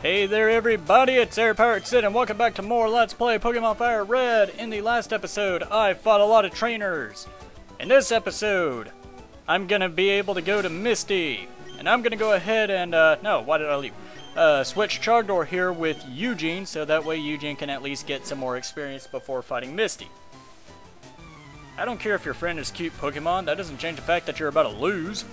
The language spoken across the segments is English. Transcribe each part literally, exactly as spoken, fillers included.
Hey there everybody, it's AirPirateCid and welcome back to more Let's Play Pokemon Fire Red. In the last episode, I fought a lot of trainers. In this episode, I'm gonna be able to go to Misty. And I'm gonna go ahead and, uh, no, why did I leave? Uh, switch Chargdor here with Eugene, so that way Eugene can at least get some more experience before fighting Misty. I don't care if your friend is cute Pokemon, that doesn't change the fact that you're about to lose.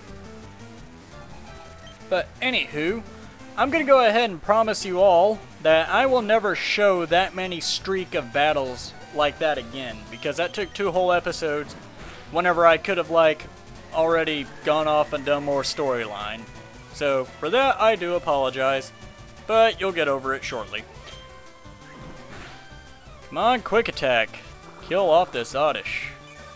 But anywho, I'm going to go ahead and promise you all that I will never show that many streak of battles like that again, because that took two whole episodes whenever I could have, like, already gone off and done more storyline. So, for that, I do apologize, but you'll get over it shortly. Come on, quick attack. Kill off this Oddish.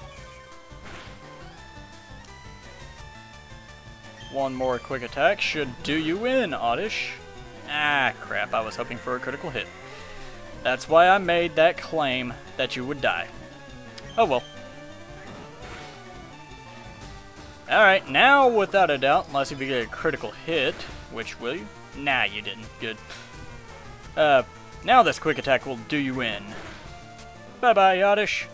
One more quick attack should do you in, Oddish. Ah, crap, I was hoping for a critical hit. That's why I made that claim that you would die. Oh well. Alright, now without a doubt, unless if you get a critical hit, which will you? Nah, you didn't. Good. Uh, now this quick attack will do you in. Bye-bye, Oddish.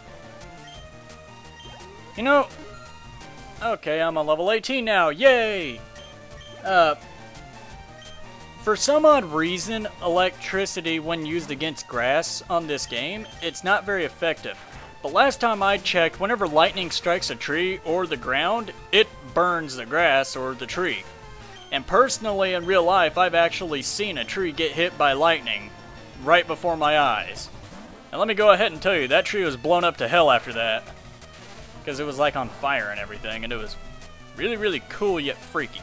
You know, okay, I'm on level eighteen now. Yay! Uh, for some odd reason, electricity, when used against grass on this game, it's not very effective. But last time I checked, whenever lightning strikes a tree or the ground, it burns the grass or the tree. And personally, in real life, I've actually seen a tree get hit by lightning right before my eyes. And let me go ahead and tell you, that tree was blown up to hell after that. Because it was like on fire and everything, and it was really, really cool yet freaky.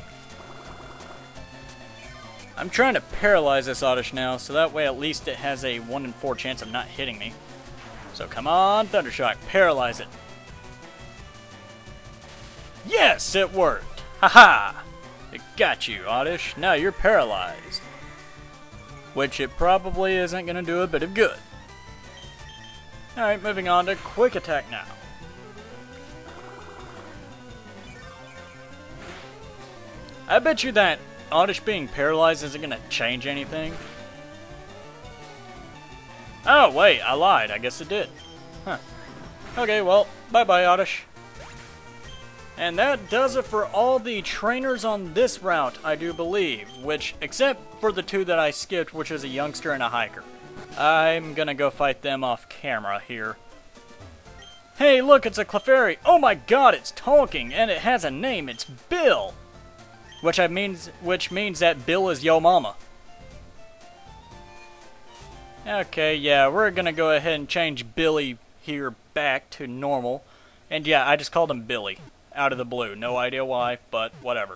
I'm trying to paralyze this Oddish now, so that way at least it has a one in four chance of not hitting me. So come on, Thundershock, paralyze it. Yes, it worked! Haha! It got you, Oddish. Now you're paralyzed. Which it probably isn't going to do a bit of good. Alright, moving on to quick attack now. I bet you that Oddish being paralyzed isn't going to change anything. Oh, wait, I lied. I guess it did. Huh. Okay, well, bye-bye, Oddish. And that does it for all the trainers on this route, I do believe. Which, except for the two that I skipped, which is a youngster and a hiker. I'm going to go fight them off camera here. Hey, look, it's a Clefairy. Oh my god, it's talking, and it has a name. It's Bill. Which I means, which means that Bill is yo mama. Okay, yeah, we're gonna go ahead and change Billy here back to normal. And yeah, I just called him Billy. Out of the blue. No idea why, but whatever.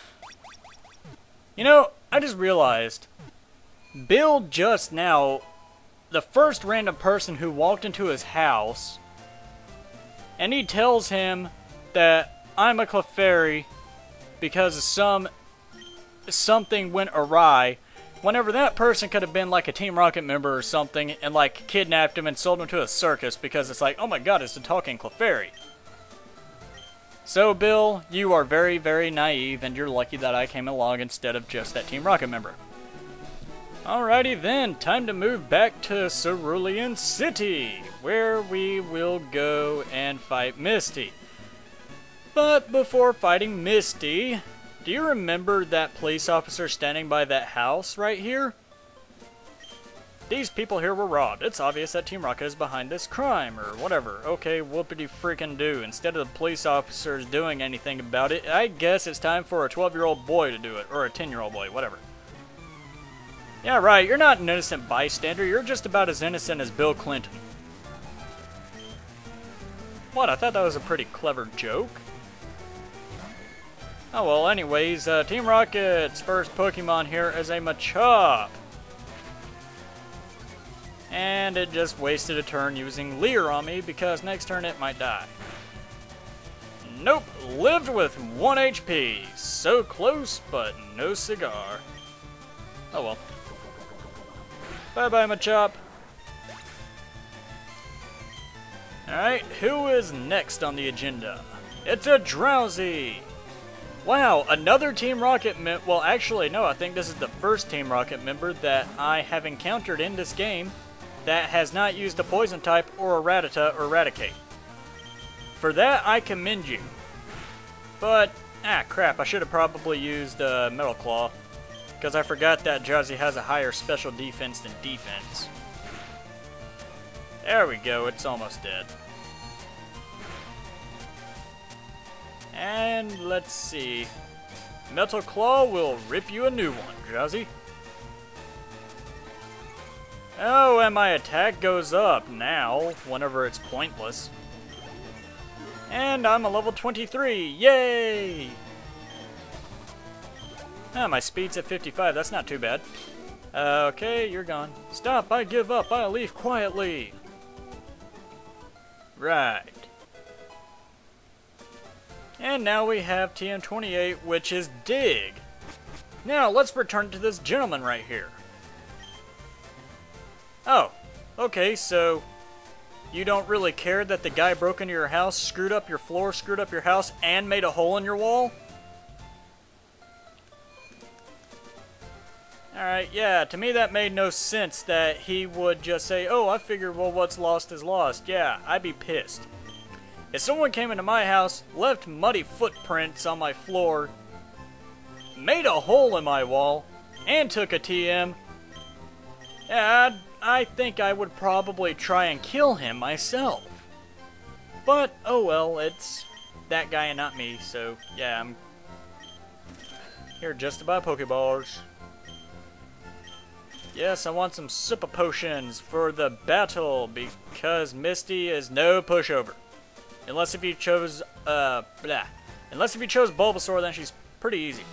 You know, I just realized, Bill just now, the first random person who walked into his house, and he tells him that I'm a Clefairy, because some something went awry, whenever that person could have been like a Team Rocket member or something, and like kidnapped him and sold him to a circus, because it's like, oh my god, it's a talking Clefairy. So Bill, you are very, very naive, and you're lucky that I came along instead of just that Team Rocket member. Alrighty then, time to move back to Cerulean City, where we will go and fight Misty. But before fighting Misty, do you remember that police officer standing by that house right here? These people here were robbed. It's obvious that Team Rocket is behind this crime, or whatever. Okay, whoopity freaking do. Instead of the police officers doing anything about it, I guess it's time for a twelve-year-old boy to do it, or a ten-year-old boy, whatever. Yeah, right, you're not an innocent bystander. You're just about as innocent as Bill Clinton. What, I thought that was a pretty clever joke. Oh well, anyways, uh, Team Rocket's first Pokemon here is a Machop. And it just wasted a turn using Leer on me because next turn it might die. Nope, lived with one H P. So close, but no cigar. Oh well. Bye-bye, Machop. Alright, who is next on the agenda? It's a Drowsy! Wow, another Team Rocket member. Well, actually, no, I think this is the first Team Rocket member that I have encountered in this game that has not used a Poison type or a Rattata or Raticate. For that, I commend you. But, ah, crap, I should have probably used uh, Metal Claw, because I forgot that Jazzy has a higher special defense than defense. There we go, it's almost dead. And let's see. Metal Claw will rip you a new one, Jazzy. Oh, and my attack goes up now, whenever it's pointless. And I'm a level twenty-three, yay! Ah, my speed's at fifty-five, that's not too bad. Uh, okay, you're gone. Stop, I give up, I leave quietly. Right. And now we have T M twenty-eight, which is Dig. Now, let's return to this gentleman right here. Oh, okay, so you don't really care that the guy broke into your house, screwed up your floor, screwed up your house, and made a hole in your wall? Alright, yeah, to me that made no sense that he would just say, oh, I figured, well, what's lost is lost. Yeah, I'd be pissed. If someone came into my house, left muddy footprints on my floor, made a hole in my wall, and took a T M, yeah, I'd, I think I would probably try and kill him myself. But, oh well, it's that guy and not me, so yeah, I'm here just to buy Pokeballs. Yes, I want some super potions for the battle, because Misty is no pushover. Unless if you chose, uh, blah. Unless if you chose Bulbasaur, then she's pretty easy.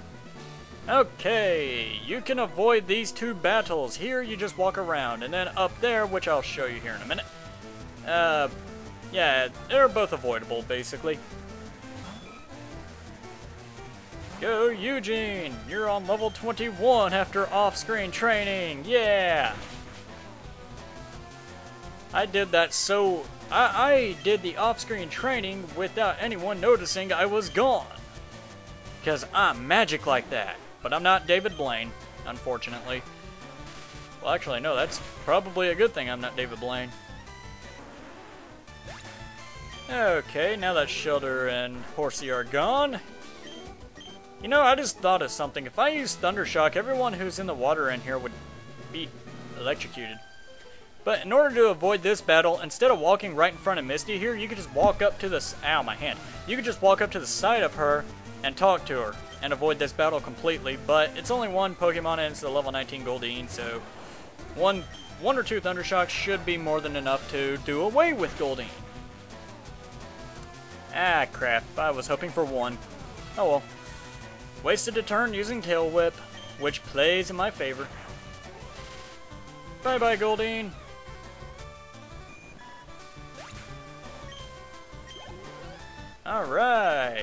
Okay, you can avoid these two battles. Here, you just walk around, and then up there, which I'll show you here in a minute. Uh, yeah, they're both avoidable, basically. Go, Eugene! You're on level twenty-one after off-screen training. Yeah! I did that so... I, I did the off-screen training without anyone noticing I was gone. Because I'm magic like that. But I'm not David Blaine, unfortunately. Well, actually, no, that's probably a good thing I'm not David Blaine. Okay, now that Shelter and Horsey are gone. You know, I just thought of something. If I use Thundershock, everyone who's in the water in here would be electrocuted. But in order to avoid this battle, instead of walking right in front of Misty here, you could just walk up to the... Ow, my hand. You could just walk up to the side of her and talk to her and avoid this battle completely. But it's only one Pokemon and it's the level nineteen Goldeen, so one, one or two Thundershocks should be more than enough to do away with Goldeen. Ah, crap. I was hoping for one. Oh well. Wasted a turn using Tail Whip, which plays in my favor. Bye-bye, Goldeen. Alright.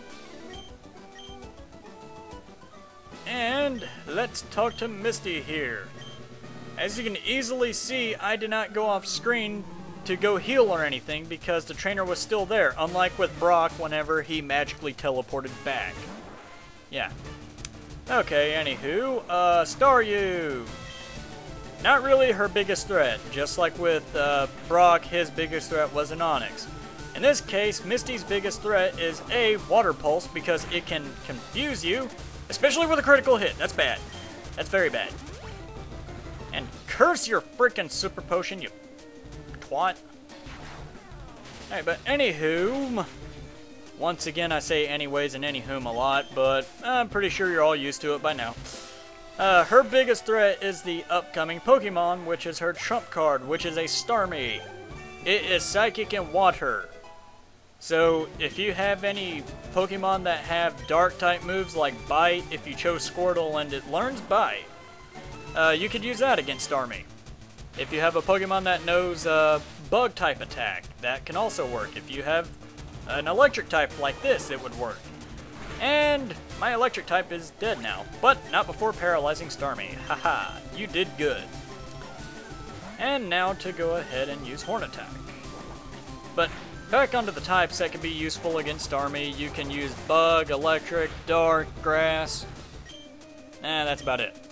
And let's talk to Misty here. As you can easily see, I did not go off screen to go heal or anything because the trainer was still there, unlike with Brock whenever he magically teleported back. Yeah. Okay, anywho, uh, Staryu. Not really her biggest threat, just like with uh, Brock, his biggest threat was an Onyx. In this case, Misty's biggest threat is A, Water Pulse, because it can confuse you, especially with a critical hit. That's bad. That's very bad. And curse your frickin' Super Potion, you twat. Alright, but anywho, once again I say anyways and anywhom a lot, but I'm pretty sure you're all used to it by now. Uh, her biggest threat is the upcoming Pokemon, which is her trump card, which is a Starmie. It is Psychic and Water. So, if you have any Pokemon that have Dark-type moves like Bite, if you chose Squirtle and it learns Bite, uh, you could use that against Starmie. If you have a Pokemon that knows uh, Bug-type attack, that can also work. If you have an Electric-type like this, it would work. And my Electric type is dead now, but not before paralyzing Starmie. Haha, you did good. And now to go ahead and use Horn Attack. But Back onto the types that can be useful against Army. You can use Bug, Electric, Dark, Grass. Nah, that's about it.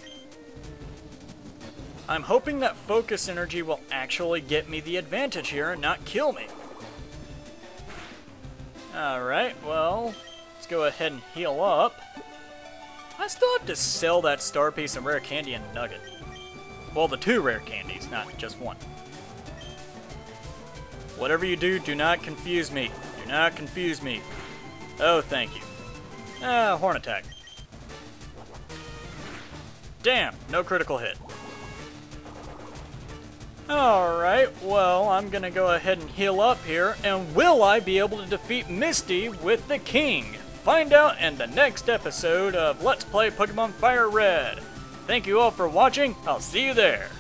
I'm hoping that Focus Energy will actually get me the advantage here and not kill me. Alright, well, let's go ahead and heal up. I still have to sell that Star Piece and Rare Candy and Nugget. Well, the two Rare Candies, not just one. Whatever you do, do not confuse me. Do not confuse me. Oh, thank you. Ah, Horn Attack. Damn, no critical hit. Alright, well, I'm gonna go ahead and heal up here, and will I be able to defeat Misty with the King? Find out in the next episode of Let's Play Pokemon Fire Red. Thank you all for watching, I'll see you there.